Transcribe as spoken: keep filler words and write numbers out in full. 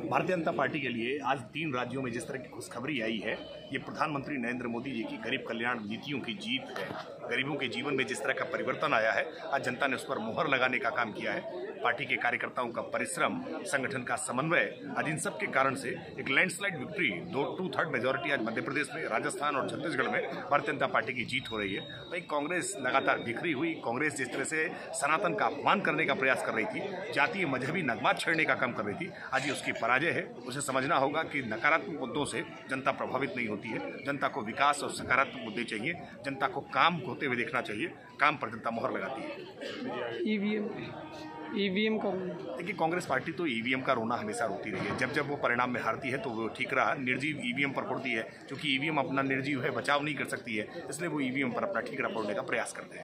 Bharatiya Janata party के लिए आज तीन राज्यों में जिस तरह की खुशखबरी आई है, ये प्रधानमंत्री नरेंद्र मोदी जी की गरीब कल्याण नीतियों की जीत है। गरीबों के जीवन में जिस तरह का परिवर्तन आया है, आज जनता ने उस पर मुहर लगाने का काम किया है। पार्टी के कार्यकर्ताओं का परिश्रम, संगठन का समन्वय, आज इन सब के कारण से एक लैंडस्लाइड विक्ट्री, दो टू थर्ड मेजोरिटी आज मध्य प्रदेश में, राजस्थान और छत्तीसगढ़ में भारतीय जनता पार्टी की जीत हो रही है। भाई कांग्रेस लगातार बिखरी हुई, कांग्रेस जिस तरह से सनातन का अपमान करने का प्रयास कर रही थी, जातीय मजहबी नगमात छेड़ने का काम कर रही थी, आज ये उसकी पराजय है। उसे समझना होगा कि नकारात्मक मुद्दों से जनता प्रभावित नहीं होती है। जनता को विकास और सकारात्मक मुद्दे चाहिए, जनता को काम होते हुए देखना चाहिए। काम पर जनता मोहर लगाती है। ईवीएम ईवीएम का देखिए, कांग्रेस पार्टी तो ईवीएम का रोना हमेशा रोती रही है। जब जब वो परिणाम में हारती है तो वो ठीक रहा, निर्जीव ईवीएम पर फोड़ती है, क्योंकि ईवीएम अपना निर्जीव है, बचाव नहीं कर सकती है, इसलिए वो ईवीएम पर अपना ठीकरा फोड़ने का प्रयास करते हैं।